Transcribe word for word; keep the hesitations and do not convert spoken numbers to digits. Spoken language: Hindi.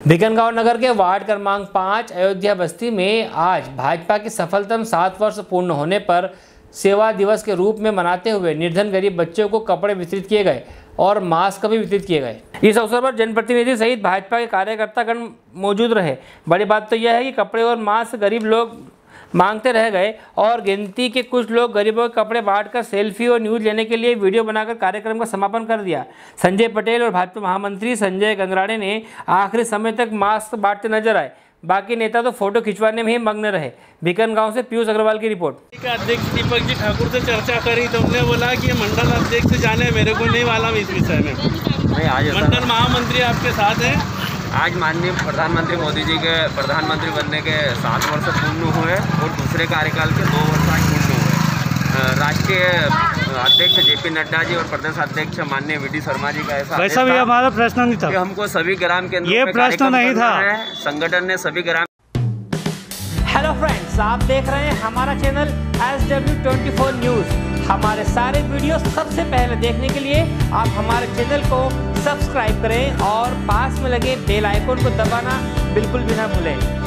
भिकनगांव नगर के वार्ड क्रमांक पाँच अयोध्या बस्ती में आज भाजपा की सफलतम सात वर्ष पूर्ण होने पर सेवा दिवस के रूप में मनाते हुए निर्धन गरीब बच्चों को कपड़े वितरित किए गए और मास्क भी वितरित किए गए। इस अवसर पर जनप्रतिनिधि सहित भाजपा के कार्यकर्तागण मौजूद रहे। बड़ी बात तो यह है कि कपड़े और मास्क गरीब लोग मांगते रह गए और गिनती के कुछ लोग गरीबों के कपड़े बांटकर सेल्फी और न्यूज लेने के लिए वीडियो बनाकर कार्यक्रम का समापन कर दिया। संजय पटेल और भाजपा महामंत्री संजय गंगराड़े ने आखिरी समय तक मास्क बांटते नजर आए। बाकी नेता तो फोटो खिंचवाने में ही मग्न रहे। भिकनगांव से पीयूष अग्रवाल की रिपोर्ट। अध्यक्ष दीपक जी ठाकुर से चर्चा करी तो हमने बोला कि ये मंडल अध्यक्ष जाने मेरे को नहीं वाला इस विषय में। नहीं, आज मंडल महामंत्री आपके साथ हैं। आज माननीय प्रधानमंत्री मोदी जी के प्रधानमंत्री बनने के सात वर्ष पूर्ण हुए और दूसरे कार्यकाल के दो वर्ष आज पूर्ण हुए। राष्ट्रीय अध्यक्ष जेपी नड्डा जी और प्रदेश अध्यक्ष माननीय वी डी शर्मा जी का ऐसा वैसा भी हमारा प्रश्न नहीं था कि हमको सभी ग्राम केंद्रों ये पे प्रश्न नहीं था। संगठन ने सभी ग्राम। हेलो फ्रेंड्स, आप देख रहे हैं हमारा channel S W twenty four news. हमारे सारे वीडियो सबसे पहले देखने के लिए आप हमारे चैनल को सब्सक्राइब करें और पास में लगे बेल आइकन को दबाना बिल्कुल भी ना भूलें।